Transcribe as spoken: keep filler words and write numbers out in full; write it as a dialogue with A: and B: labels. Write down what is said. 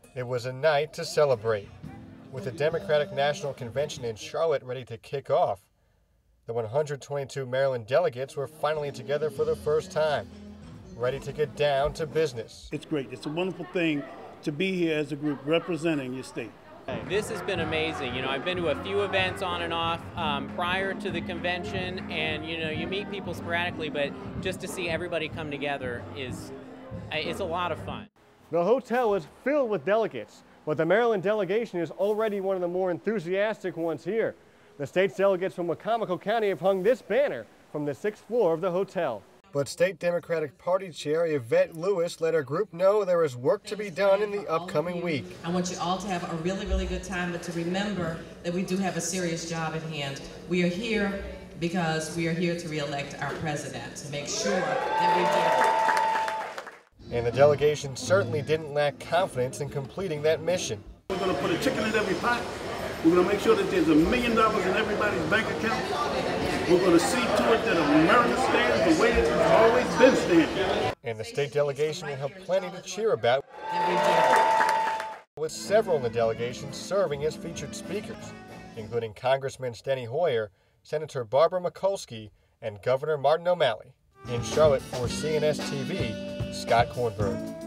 A: It was a night to celebrate. With the Democratic National Convention in Charlotte ready to kick off, the one hundred twenty-two Maryland delegates were finally together for the first time, ready to get down to business.
B: It's great. It's a wonderful thing to be here as a group representing your state.
C: This has been amazing. You know, I've been to a few events on and off um, prior to the convention, and you know, you meet people sporadically, but just to see everybody come together is, it's a lot of fun.
A: The hotel is filled with delegates, but the Maryland delegation is already one of the more enthusiastic ones here. The state's delegates from Wacomico County have hung this banner from the sixth floor of the hotel. But State Democratic Party Chair Yvette Lewis let her group know there is work to be done in the upcoming week.
D: I want you all to have a really, really good time, but to remember that we do have a serious job at hand. We are here because we are here to re-elect our president, to make sure that we do.
A: And the delegation certainly didn't lack confidence in completing that mission.
B: We're going to put a chicken in every pot. We're going to make sure that there's a million dollars in everybody's bank account. We're going to see to it that America stands the way that it's always been standing.
A: And the state delegation will have plenty to cheer about, with several in the delegation serving as featured speakers, including Congressman Steny Hoyer, Senator Barbara Mikulski, and Governor Martin O'Malley. In Charlotte for C N S T V, Scott Kornberg.